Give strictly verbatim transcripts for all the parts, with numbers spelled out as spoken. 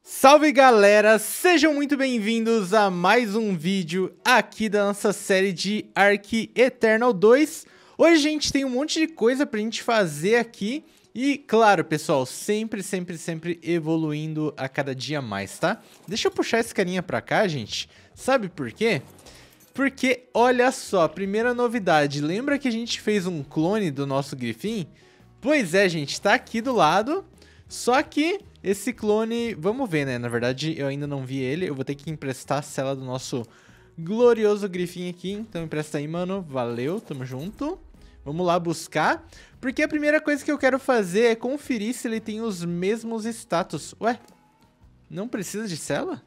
Salve galera, sejam muito bem-vindos a mais um vídeo aqui da nossa série de Ark Eternal dois. Hoje a gente tem um monte de coisa pra gente fazer aqui e, claro, pessoal, sempre, sempre, sempre evoluindo a cada dia mais, tá? Deixa eu puxar esse carinha pra cá, gente. Sabe por quê? Porque, olha só, primeira novidade, lembra que a gente fez um clone do nosso Griffin? Pois é, gente, tá aqui do lado, só que esse clone, vamos ver, né? Na verdade, eu ainda não vi ele. Eu vou ter que emprestar a cela do nosso glorioso Griffin aqui. Então, empresta aí, mano. Valeu, tamo junto. Vamos lá buscar. Porque a primeira coisa que eu quero fazer é conferir se ele tem os mesmos status. Ué? Não precisa de cela?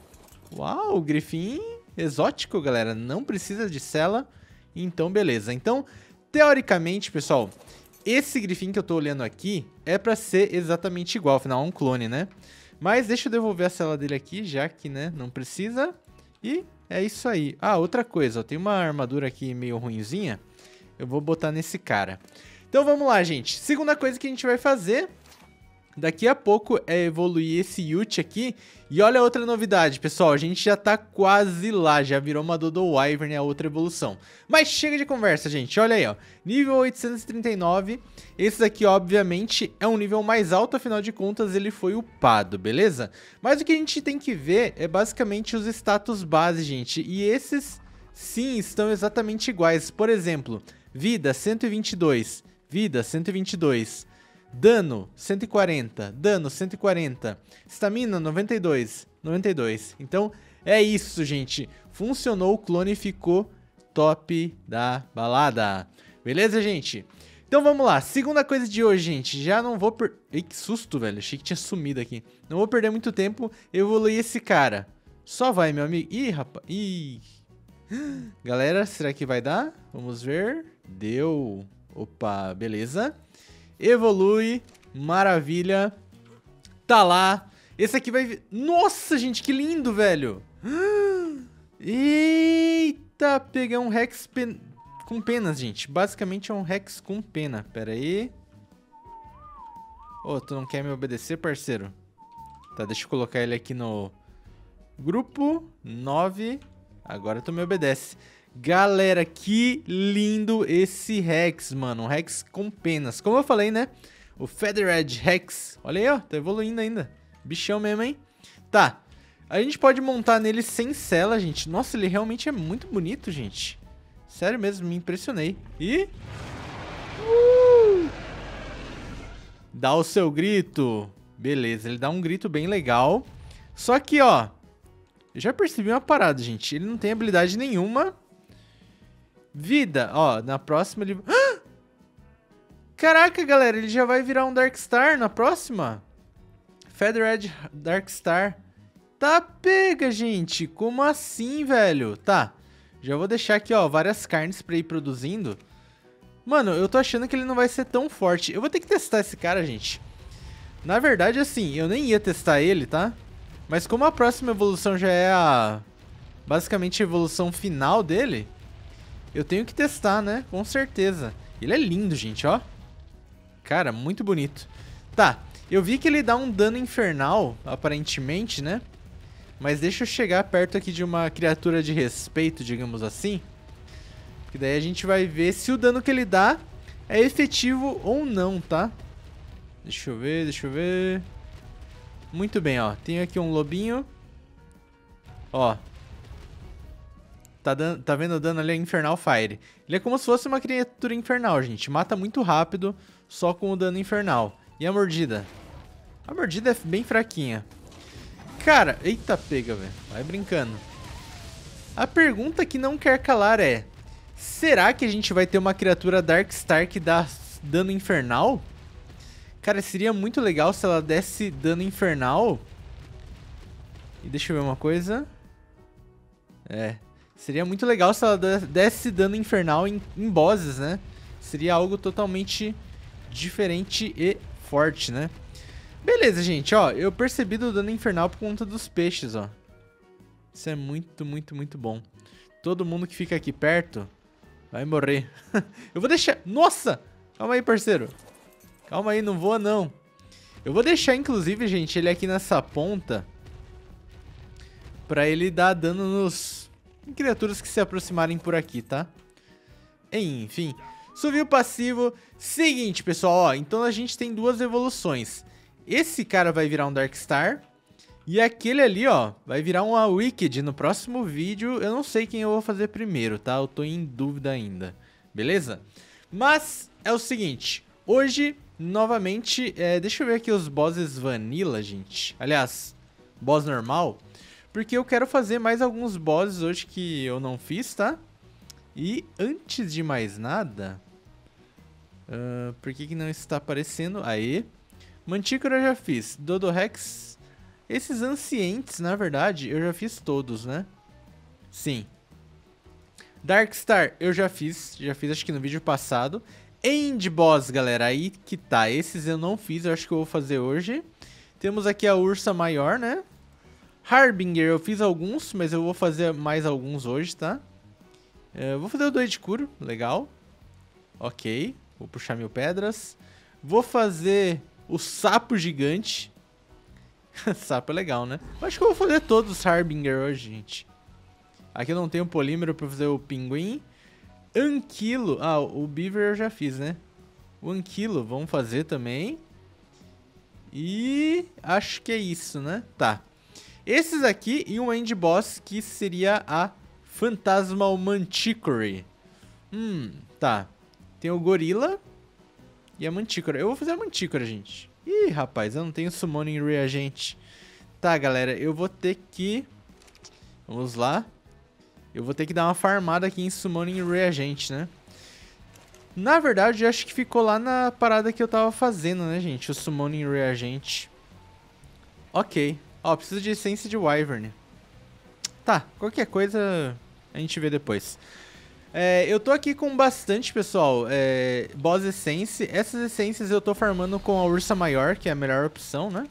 Uau, Griffin exótico, galera. Não precisa de cela. Então, beleza. Então, teoricamente, pessoal, esse Griffin que eu tô olhando aqui é pra ser exatamente igual, afinal é um clone, né? Mas deixa eu devolver a cela dele aqui, já que, né, não precisa. E é isso aí. Ah, outra coisa, ó, tem uma armadura aqui meio ruinzinha. Eu vou botar nesse cara. Então vamos lá, gente. Segunda coisa que a gente vai fazer daqui a pouco é evoluir esse Yute aqui. E olha a outra novidade, pessoal. A gente já tá quase lá. Já virou uma Dodo Wyvern, a outra evolução. Mas chega de conversa, gente. Olha aí, ó. Nível oitocentos e trinta e nove. Esse daqui, obviamente, é um nível mais alto. Afinal de contas, ele foi upado, beleza? Mas o que a gente tem que ver é basicamente os status base, gente. E esses, sim, estão exatamente iguais. Por exemplo, vida cento e vinte e dois. Vida cento e vinte e dois. Dano, cento e quarenta. Dano, cento e quarenta. Estamina, noventa e dois. noventa e dois. Então, é isso, gente. Funcionou, o clone ficou top da balada. Beleza, gente? Então, vamos lá. Segunda coisa de hoje, gente. Já não vou per... Ei, que susto, velho. Achei que tinha sumido aqui. Não vou perder muito tempo. Evoluir esse cara. Só vai, meu amigo. Ih, rapaz. Ih. Galera, será que vai dar? Vamos ver. Deu. Opa, beleza. Evolui, maravilha. Tá lá. Esse aqui vai... Nossa, gente, que lindo, velho. Eita, peguei um Rex pen... com penas, gente. Basicamente é um Rex com pena. Pera aí. Ô, oh, tu não quer me obedecer, parceiro? Tá, deixa eu colocar ele aqui no grupo nove. Agora tu me obedece. Galera, que lindo esse Rex, mano. Um Rex com penas. Como eu falei, né? O Feathered Rex. Olha aí, ó. Tá evoluindo ainda. Bichão mesmo, hein? Tá. A gente pode montar nele sem cela, gente. Nossa, ele realmente é muito bonito, gente. Sério mesmo, me impressionei. E... Uh! Dá o seu grito. Beleza, ele dá um grito bem legal. Só que, ó... Eu já percebi uma parada, gente. Ele não tem habilidade nenhuma... Vida, ó, na próxima ele... Ah! Caraca, galera, ele já vai virar um Darkstar na próxima? Feathered Darkstar. Tá pega, gente. Como assim, velho? Tá, já vou deixar aqui, ó, várias carnes pra ir produzindo. Mano, eu tô achando que ele não vai ser tão forte. Eu vou ter que testar esse cara, gente. Na verdade, assim, eu nem ia testar ele, tá? Mas como a próxima evolução já é a... basicamente a evolução final dele... Eu tenho que testar, né? Com certeza. Ele é lindo, gente, ó. Cara, muito bonito. Tá, eu vi que ele dá um dano infernal, aparentemente, né? Mas deixa eu chegar perto aqui de uma criatura de respeito, digamos assim. Porque daí a gente vai ver se o dano que ele dá é efetivo ou não, tá? Deixa eu ver, deixa eu ver. Muito bem, ó. Tenho aqui um lobinho. Ó. Tá, dando, tá vendo o dano ali? É Infernal Fire. Ele é como se fosse uma criatura infernal, gente. Mata muito rápido, só com o dano infernal. E a mordida? A mordida é bem fraquinha. Cara, eita pega, velho. Vai brincando. A pergunta que não quer calar é... Será que a gente vai ter uma criatura Darkstar que dá dano infernal? Cara, seria muito legal se ela desse dano infernal. E deixa eu ver uma coisa. É... Seria muito legal se ela desse dano infernal em, em bosses, né? Seria algo totalmente diferente e forte, né? Beleza, gente, ó. Eu percebi do dano infernal por conta dos peixes, ó. Isso é muito, muito, muito bom. Todo mundo que fica aqui perto vai morrer. Eu vou deixar... Nossa! Calma aí, parceiro. Calma aí, não voa, não. Eu vou deixar, inclusive, gente, ele aqui nessa ponta... pra ele dar dano nos em criaturas que se aproximarem por aqui, tá? Enfim, subiu o passivo. Seguinte, pessoal, ó, então a gente tem duas evoluções. Esse cara vai virar um Darkstar. E aquele ali, ó, vai virar uma Wicked no próximo vídeo. Eu não sei quem eu vou fazer primeiro, tá? Eu tô em dúvida ainda, beleza? Mas é o seguinte, hoje, novamente, é, deixa eu ver aqui os bosses vanilla, gente. Aliás, boss normal. Porque eu quero fazer mais alguns bosses hoje que eu não fiz, tá? E antes de mais nada... Uh, por que que não está aparecendo? Aí. Mantícora eu já fiz. Dodorex... Esses ancientes, na verdade, eu já fiz todos, né? Sim. Darkstar eu já fiz. Já fiz acho que no vídeo passado. End Boss, galera. Aí que tá. Esses eu não fiz. Eu acho que eu vou fazer hoje. Temos aqui a Ursa Maior, né? Harbinger eu fiz alguns, mas eu vou fazer mais alguns hoje, tá? Eu vou fazer o Doidicuro, legal. Ok, vou puxar mil pedras. Vou fazer o Sapo Gigante. Sapo é legal, né? Eu acho que eu vou fazer todos os Harbinger hoje, gente. Aqui eu não tenho polímero pra fazer o Pinguim. Anquilo, ah, o Beaver eu já fiz, né? O Anquilo, vamos fazer também. E acho que é isso, né? Tá. Esses aqui e um End Boss que seria a Phantasmal Manticore. Hum, tá. Tem o Gorila e a Manticore. Eu vou fazer a Manticore, gente. Ih, rapaz, eu não tenho Summoning Reagent. Tá, galera, eu vou ter que... Vamos lá. Eu vou ter que dar uma farmada aqui em Summoning Reagent, né? Na verdade, eu acho que ficou lá na parada que eu tava fazendo, né, gente? O Summoning Reagent. Ok. Ó, preciso de essência de Wyvern. Tá, qualquer coisa a gente vê depois. É, eu tô aqui com bastante, pessoal, é, Boss Essence. Essas essências eu tô farmando com a Ursa Maior, que é a melhor opção, né?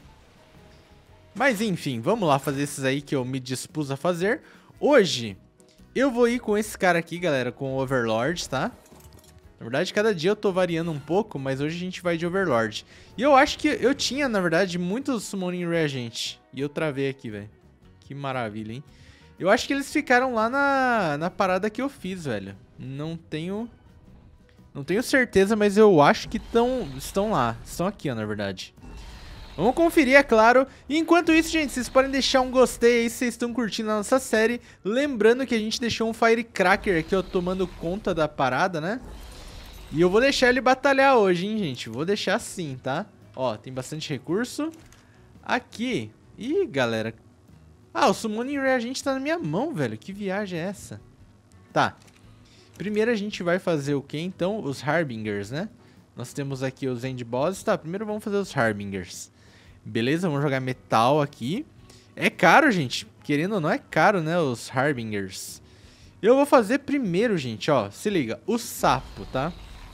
Mas enfim, vamos lá fazer esses aí que eu me dispus a fazer. Hoje, eu vou ir com esse cara aqui, galera, com o Overlord, tá? Na verdade, cada dia eu tô variando um pouco, mas hoje a gente vai de Overlord. E eu acho que eu tinha, na verdade, muitos Summoning Reagent. E eu travei aqui, velho. Que maravilha, hein? Eu acho que eles ficaram lá na, na parada que eu fiz, velho. Não tenho... Não tenho certeza, mas eu acho que tão, estão lá. Estão aqui, ó, na verdade. Vamos conferir, é claro. E enquanto isso, gente, vocês podem deixar um gostei aí se vocês estão curtindo a nossa série. Lembrando que a gente deixou um Firecracker aqui, ó, tomando conta da parada, né? E eu vou deixar ele batalhar hoje, hein, gente? Vou deixar assim, tá? Ó, tem bastante recurso. Aqui... Ih, galera... Ah, o Summoning Reagent tá na minha mão, velho. Que viagem é essa? Tá. Primeiro a gente vai fazer o que, então? Os Harbingers, né? Nós temos aqui os End Bosses. Tá, primeiro vamos fazer os Harbingers. Beleza, vamos jogar metal aqui. É caro, gente. Querendo ou não, é caro, né? Os Harbingers. Eu vou fazer primeiro, gente, ó. Se liga, o sapo, tá?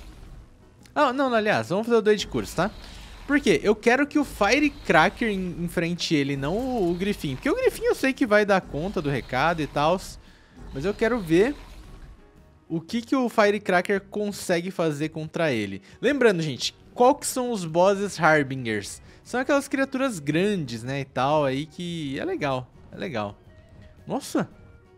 Ah, não, aliás, vamos fazer o dois de curso, tá? Por quê? Eu quero que o Firecracker enfrente ele, não o, o Grifinho. Porque o Grifinho eu sei que vai dar conta do recado e tal. Mas eu quero ver o que, que o Firecracker consegue fazer contra ele. Lembrando, gente, qual que são os bosses Harbingers? São aquelas criaturas grandes, né, e tal, aí que é legal, é legal. Nossa!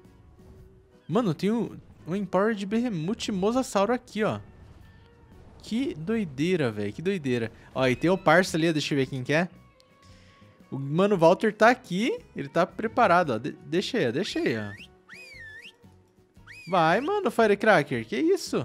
Mano, tem um, um Empowered Behemoth Mosasauro aqui, ó. Que doideira, velho, que doideira. Ó, e tem o parça ali, deixa eu ver quem que é. O Mano Walter tá aqui, ele tá preparado, ó. De deixa aí, deixa aí, ó. Vai, mano, Firecracker, que isso?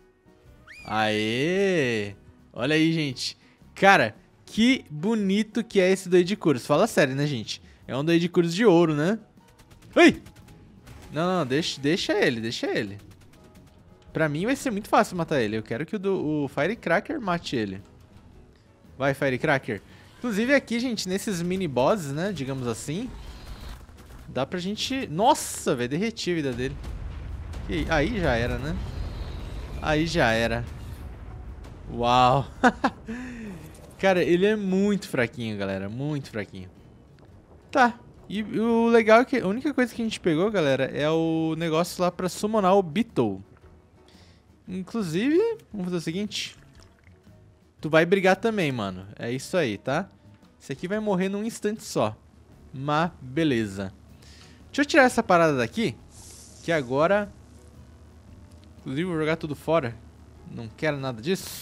Aê! Olha aí, gente. Cara, que bonito que é esse Doidicurus. Fala sério, né, gente? É um Doidicurus de ouro, né? Ai! Não, não, deixa, deixa ele, deixa ele. Pra mim vai ser muito fácil matar ele. Eu quero que o, do, o Firecracker mate ele. Vai, Firecracker. Inclusive aqui, gente, nesses mini bosses, né, digamos assim, dá pra gente... Nossa, velho, derreti a vida dele. E aí já era, né? Aí já era. Uau. Cara, ele é muito fraquinho, galera. Muito fraquinho. Tá. E o legal é que a única coisa que a gente pegou, galera, é o negócio lá pra summonar o Beetle. Inclusive, vamos fazer o seguinte. Tu vai brigar também, mano. É isso aí, tá? Esse aqui vai morrer num instante só. Mas, beleza. Deixa eu tirar essa parada daqui. Que agora... Inclusive, vou jogar tudo fora. Não quero nada disso.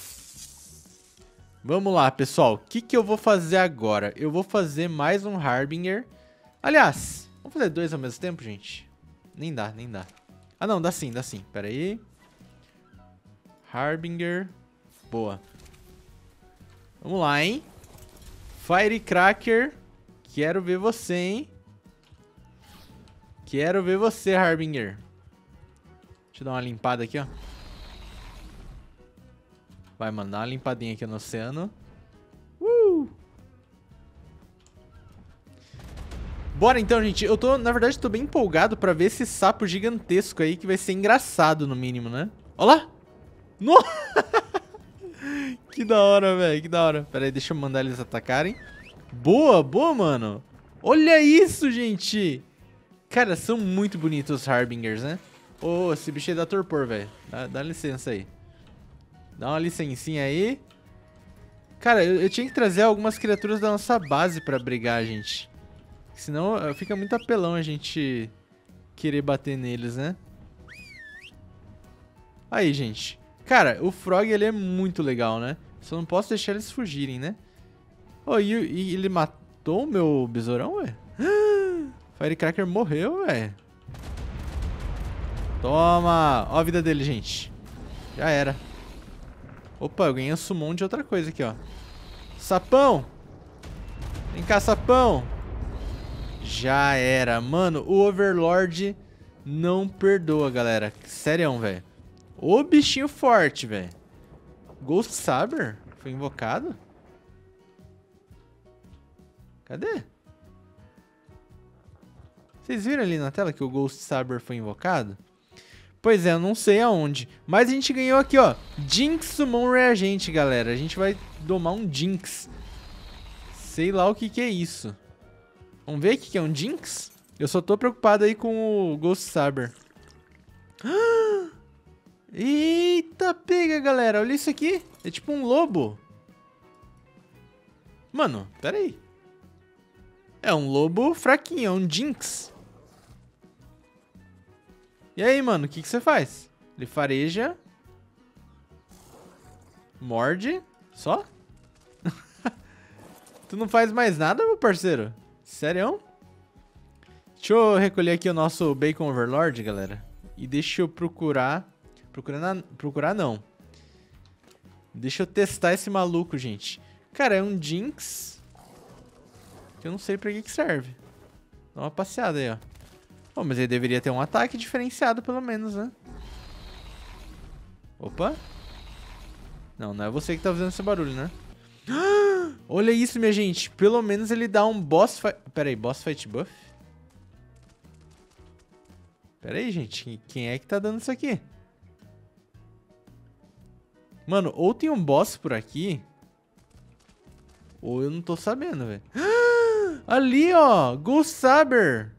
Vamos lá, pessoal. O que, que eu vou fazer agora? Eu vou fazer mais um Harbinger. Aliás, vamos fazer dois ao mesmo tempo, gente? Nem dá, nem dá. Ah, não, dá sim, dá sim. Pera aí. Harbinger. Boa. Vamos lá, hein? Firecracker. Quero ver você, hein? Quero ver você, Harbinger. Deixa eu dar uma limpada aqui, ó. Vai, mano, dá uma limpadinha aqui no oceano. Uh! Bora então, gente. Eu tô, na verdade, tô bem empolgado pra ver esse sapo gigantesco aí, que vai ser engraçado, no mínimo, né? Olha lá! Nossa! Que da hora, velho, que da hora. Pera aí, deixa eu mandar eles atacarem. Boa, boa, mano. Olha isso, gente. Cara, são muito bonitos os Harbingers, né? Ô, oh, esse bicho aí dá torpor, velho. Dá, dá licença aí. Dá uma licencinha aí. Cara, eu, eu tinha que trazer algumas criaturas da nossa base pra brigar, gente. Senão fica muito apelão a gente querer bater neles, né? Aí, gente. Cara, o Frog, ele é muito legal, né? Só não posso deixar eles fugirem, né? Oh, e, e ele matou o meu besourão, ué? Firecracker morreu, ué. Toma! Ó a vida dele, gente. Já era. Opa, eu ganhei um summon de outra coisa aqui, ó. Sapão! Vem cá, sapão! Já era. Mano, o Overlord não perdoa, galera. Sério, velho. Ô bichinho forte, velho. Ghost Saber? Foi invocado? Cadê? Vocês viram ali na tela que o Ghost Saber foi invocado? Pois é, eu não sei aonde. Mas a gente ganhou aqui, ó. Jinx Summon Reagente, galera. A gente vai domar um Jinx. Sei lá o que que é isso. Vamos ver o que que é um Jinx? Eu só tô preocupado aí com o Ghost Saber. Eita, pega, galera. Olha isso aqui. É tipo um lobo. Mano, pera aí. É um lobo fraquinho, é um Jinx. E aí, mano, o que que você faz? Ele fareja. Morde. Só? Tu não faz mais nada, meu parceiro? Sério? Deixa eu recolher aqui o nosso Bacon Overlord, galera. E deixa eu procurar... Procurar, na... procurar não. Deixa eu testar esse maluco, gente. Cara, é um Jinx. Que eu não sei pra que que serve. Dá uma passeada aí, ó. Bom, mas ele deveria ter um ataque diferenciado, pelo menos, né? Opa. Não, não é você que tá fazendo esse barulho, né? Olha isso, minha gente. Pelo menos ele dá um boss fight... Pera aí, boss fight buff? Pera aí, gente. Quem é que tá dando isso aqui? Mano, ou tem um boss por aqui... Ou eu não tô sabendo, velho. Ali, ó. Ghost Saber.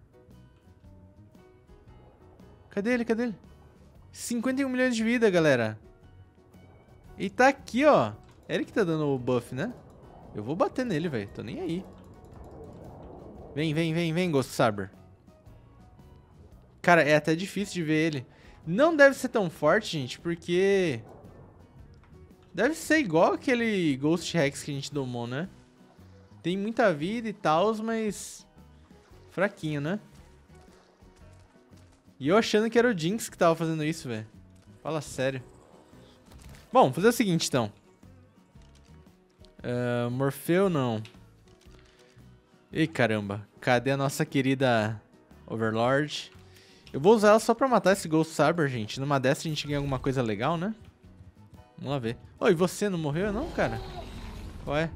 Cadê ele? Cadê ele? cinquenta e um milhões de vida, galera. E tá aqui, ó. É ele que tá dando o buff, né? Eu vou bater nele, velho. Tô nem aí. Vem, vem, vem, vem, Ghost Saber. Cara, é até difícil de ver ele. Não deve ser tão forte, gente, porque... Deve ser igual aquele Ghost Rex que a gente domou, né? Tem muita vida e tal, mas... fraquinho, né? E eu achando que era o Jinx que tava fazendo isso, velho. Fala sério. Bom, vou fazer o seguinte, então. Uh, Morfeu, não. Ih, caramba. Cadê a nossa querida Overlord? Eu vou usar ela só pra matar esse Ghost Saber, gente. Numa dessa a gente ganha alguma coisa legal, né? Vamos lá ver. Oi, você não morreu não, cara? Qual é?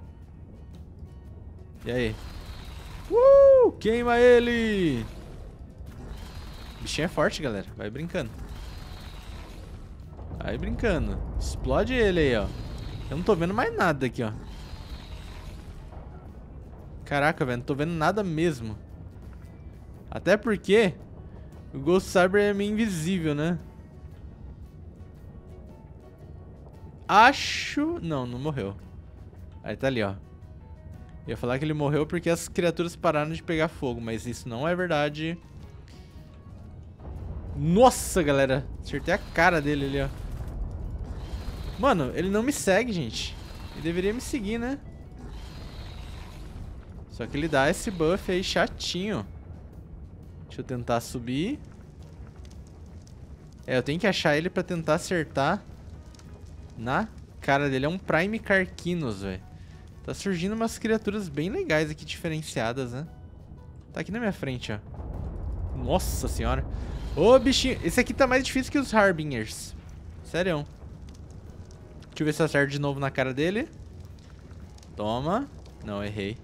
E aí? Uh! Queima ele! O bichinho é forte, galera. Vai brincando. Vai brincando. Explode ele aí, ó. Eu não tô vendo mais nada aqui, ó. Caraca, velho. Não tô vendo nada mesmo. Até porque o Ghost Saber é meio invisível, né? Acho... Não, não morreu. Aí tá ali, ó. Ia falar que ele morreu porque as criaturas pararam de pegar fogo, mas isso não é verdade. Nossa, galera. Acertei a cara dele ali, ó. Mano, ele não me segue, gente. Ele deveria me seguir, né? Só que ele dá esse buff aí chatinho. Deixa eu tentar subir. É, eu tenho que achar ele pra tentar acertar na cara dele. É um Prime Carquinos, velho. Tá surgindo umas criaturas bem legais aqui, diferenciadas, né? Tá aqui na minha frente, ó. Nossa senhora. Ô, bichinho. Esse aqui tá mais difícil que os Harbingers. Sério. Deixa eu ver se eu acerto de novo na cara dele. Toma. Não, errei.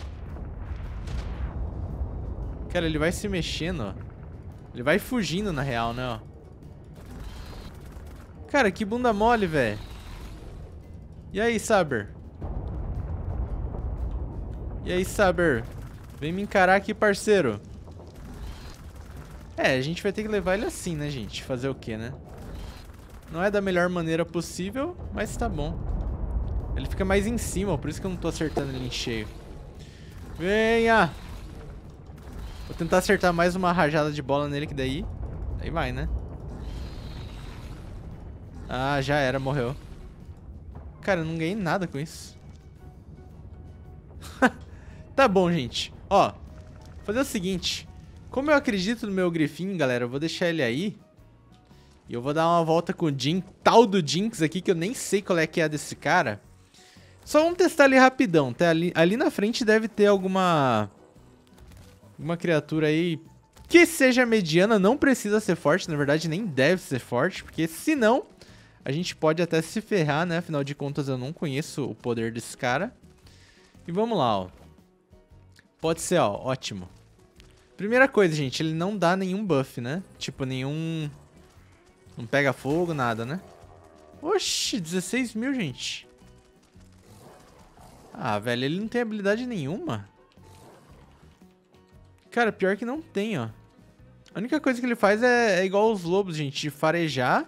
Cara, ele vai se mexendo, ó. Ele vai fugindo, na real, né, ó. Cara, que bunda mole, velho. E aí, Saber? E aí, Saber? Vem me encarar aqui, parceiro. É, a gente vai ter que levar ele assim, né, gente? Fazer o quê, né? Não é da melhor maneira possível, mas tá bom. Ele fica mais em cima, por isso que eu não tô acertando ele em cheio. Venha! Vou tentar acertar mais uma rajada de bola nele, que daí... Aí vai, né? Ah, já era, morreu. Cara, eu não ganhei nada com isso. Tá bom, gente. Ó, vou fazer o seguinte. Como eu acredito no meu Grifinho, galera, eu vou deixar ele aí. E eu vou dar uma volta com o Jin, tal do Jinx aqui, que eu nem sei qual é que é desse cara. Só vamos testar ali rapidão, tá? Ali, ali na frente deve ter alguma... Uma criatura aí que seja mediana, não precisa ser forte, na verdade nem deve ser forte, porque senão a gente pode até se ferrar, né? Afinal de contas eu não conheço o poder desse cara. E vamos lá, ó. Pode ser, ó, ótimo. Primeira coisa, gente, ele não dá nenhum buff, né? Tipo, nenhum... Não pega fogo, nada, né? Oxi, dezesseis mil, gente. Ah, velho, ele não tem habilidade nenhuma. Cara, pior que não tem, ó. A única coisa que ele faz é, é igual os lobos, gente, de farejar.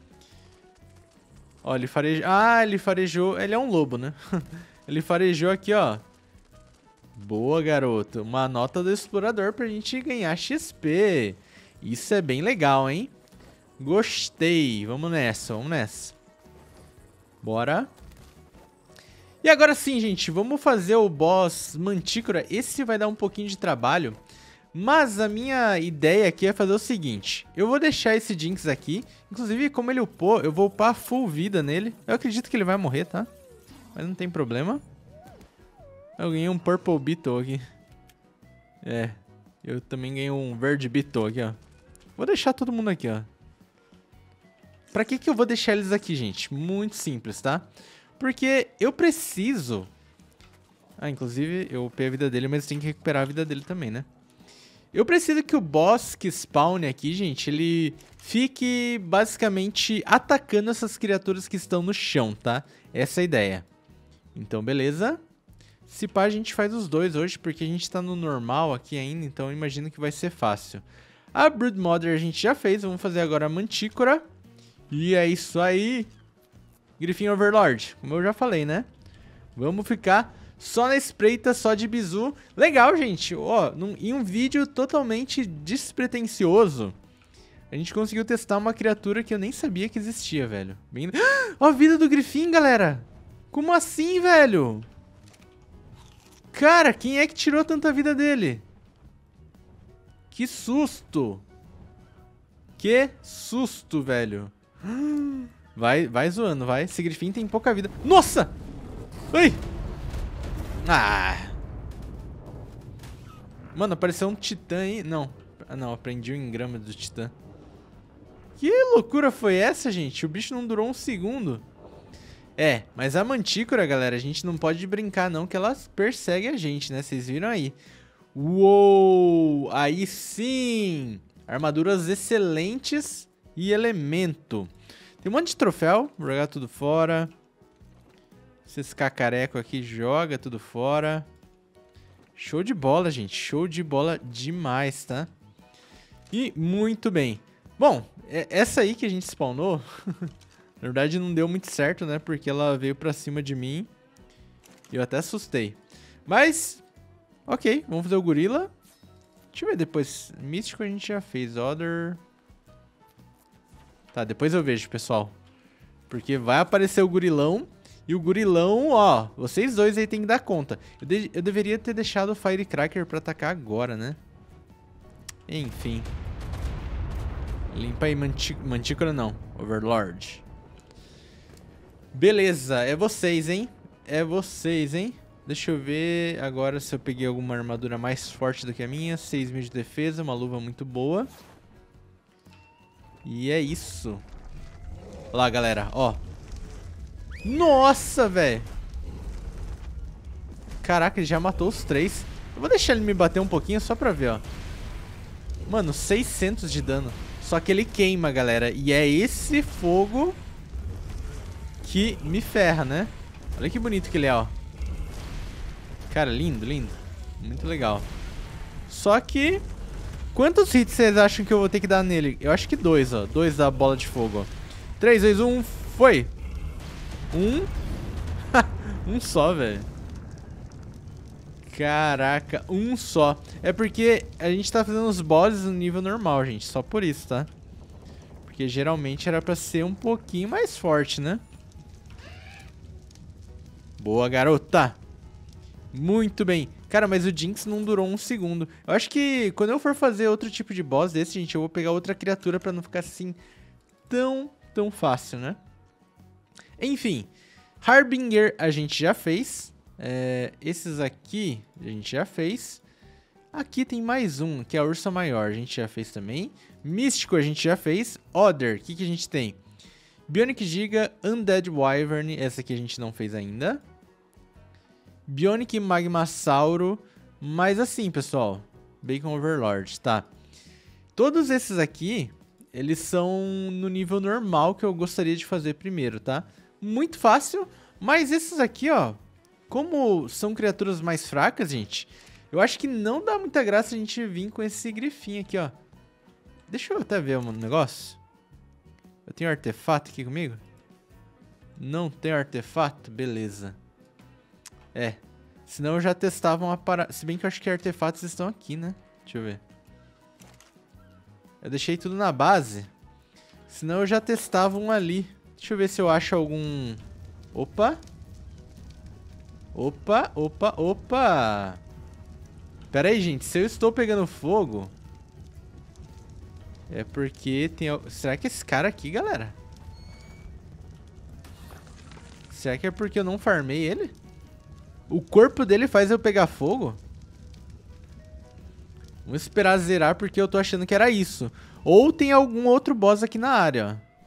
Ó, ele farejou... Ah, ele farejou... Ele é um lobo, né? Ele farejou aqui, ó. Boa, garoto. Uma nota do explorador pra gente ganhar X P. Isso é bem legal, hein? Gostei. Vamos nessa, vamos nessa. Bora. E agora sim, gente, vamos fazer o boss Mantícora. Esse vai dar um pouquinho de trabalho. Mas a minha ideia aqui é fazer o seguinte. Eu vou deixar esse Jinx aqui. Inclusive, como ele upou, eu vou upar full vida nele. Eu acredito que ele vai morrer, tá? Mas não tem problema. Eu ganhei um Purple Beetle aqui. É. Eu também ganhei um Verde Beetle aqui, ó. Vou deixar todo mundo aqui, ó. Pra que que eu vou deixar eles aqui, gente? Muito simples, tá? Porque eu preciso... Ah, inclusive, eu upei a vida dele, mas tem que recuperar a vida dele também, né? Eu preciso que o boss que spawne aqui, gente, ele fique basicamente atacando essas criaturas que estão no chão, tá? Essa é a ideia. Então, beleza. Se pá, a gente faz os dois hoje, porque a gente tá no normal aqui ainda, então eu imagino que vai ser fácil. A Broodmother a gente já fez, vamos fazer agora a Mantícora. E é isso aí. Grifinho Overlord, como eu já falei, né? Vamos ficar... Só na espreita, só de bizu. Legal, gente. Ó, num, em um vídeo totalmente despretensioso, a gente conseguiu testar uma criatura que eu nem sabia que existia, velho. Bem... Ó, a vida do Grifinho, galera. Como assim, velho? Cara, quem é que tirou tanta vida dele? Que susto. Que susto, velho. Vai, vai zoando, vai. Esse Grifinho tem pouca vida. Nossa! Ai! Ah! Mano, apareceu um titã aí. Não. Ah, não. Aprendi o engrama do titã. Que loucura foi essa, gente? O bicho não durou um segundo. É, mas a Mantícora, galera, a gente não pode brincar, não, que ela persegue a gente, né? Vocês viram aí. Uou! Aí sim! Armaduras excelentes e elemento. Tem um monte de troféu. Vou jogar tudo fora. Esses cacareco aqui, joga tudo fora. Show de bola, gente. Show de bola demais, tá? E muito bem. Bom, essa aí que a gente spawnou, na verdade não deu muito certo, né? Porque ela veio pra cima de mim e eu até assustei. Mas Ok, vamos fazer o gorila. Deixa eu ver depois. Místico a gente já fez. Other... Tá, depois eu vejo, pessoal. Porque vai aparecer o gorilão. E o gorilão, ó, vocês dois aí tem que dar conta. Eu, de eu deveria ter deixado o Firecracker pra atacar agora, né? Enfim. Limpa aí, Mantícora não. Overlord. Beleza, é vocês, hein? É vocês, hein? Deixa eu ver agora se eu peguei alguma armadura mais forte do que a minha. seis mil de defesa, uma luva muito boa. E é isso. Olha lá, galera, ó. Nossa, velho. Caraca, ele já matou os três. Eu vou deixar ele me bater um pouquinho só pra ver, ó. Mano, seiscentos de dano. Só que ele queima, galera. E é esse fogo que me ferra, né? Olha que bonito que ele é, ó. Cara, lindo, lindo. Muito legal. Só que... Quantos hits vocês acham que eu vou ter que dar nele? Eu acho que dois, ó. Dois da bola de fogo, ó. três, dois, um, foi! Um. Um só, velho. Caraca, um só. É porque a gente tá fazendo os bosses no nível normal, gente. Só por isso, tá? Porque geralmente era pra ser um pouquinho mais forte, né? Boa, garota. Muito bem. Cara, mas o Jinx não durou um segundo. Eu acho que quando eu for fazer outro tipo de boss desse, gente, eu vou pegar outra criatura pra não ficar assim tão, tão fácil, né? Enfim, Harbinger a gente já fez. É, esses aqui a gente já fez. Aqui tem mais um, que é a Ursa Maior. A gente já fez também. Místico a gente já fez. Other, o que, que a gente tem? Bionic Giga, Undead Wyvern. Essa aqui a gente não fez ainda. Bionic Magmasauro. Mas assim, pessoal, Bacon Overlord, tá? Todos esses aqui, eles são no nível normal que eu gostaria de fazer primeiro, tá? Muito fácil, mas esses aqui, ó, como são criaturas mais fracas, gente, eu acho que não dá muita graça a gente vir com esse grifinho aqui, ó. Deixa eu até ver um negócio. Eu tenho artefato aqui comigo? Não tenho artefato? Beleza. É, senão eu já testava uma parada. Se bem que eu acho que artefatos estão aqui, né? Deixa eu ver. Eu deixei tudo na base. Senão eu já testava um ali. Deixa eu ver se eu acho algum... Opa! Opa, opa, opa! Pera aí, gente. Se eu estou pegando fogo... É porque tem... Será que esse cara aqui, galera? Será que é porque eu não farmei ele? O corpo dele faz eu pegar fogo? Vamos esperar zerar porque eu tô achando que era isso. Ou tem algum outro boss aqui na área, ó.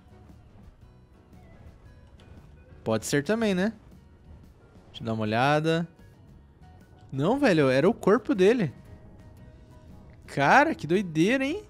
Pode ser também, né? Deixa eu dar uma olhada. Não, velho, era o corpo dele. Cara, que doideira, hein?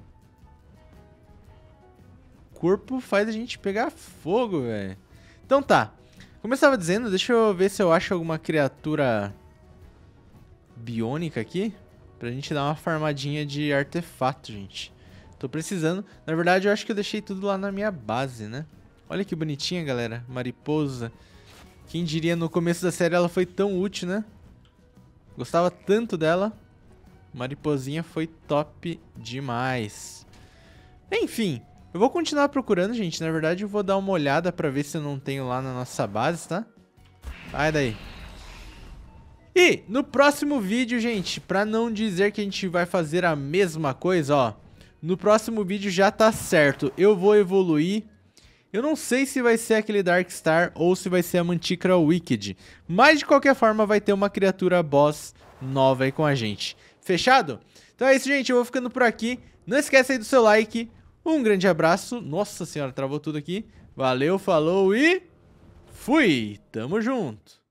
O corpo faz a gente pegar fogo, velho. Então tá. Como eu estava dizendo, deixa eu ver se eu acho alguma criatura biônica aqui. Pra gente dar uma farmadinha de artefato, gente. Tô precisando. Na verdade, eu acho que eu deixei tudo lá na minha base, né? Olha que bonitinha, galera. Mariposa. Quem diria, no começo da série ela foi tão útil, né? Gostava tanto dela. Mariposinha foi top demais. Enfim, eu vou continuar procurando, gente. Na verdade, eu vou dar uma olhada pra ver se eu não tenho lá na nossa base, tá? Sai daí. E no próximo vídeo, gente, pra não dizer que a gente vai fazer a mesma coisa, ó. No próximo vídeo já tá certo. Eu vou evoluir. Eu não sei se vai ser aquele Darkstar ou se vai ser a Mantícora Wicked. Mas de qualquer forma vai ter uma criatura boss nova aí com a gente. Fechado? Então é isso, gente. Eu vou ficando por aqui. Não esquece aí do seu like. Um grande abraço. Nossa senhora, travou tudo aqui. Valeu, falou e... fui! Tamo junto!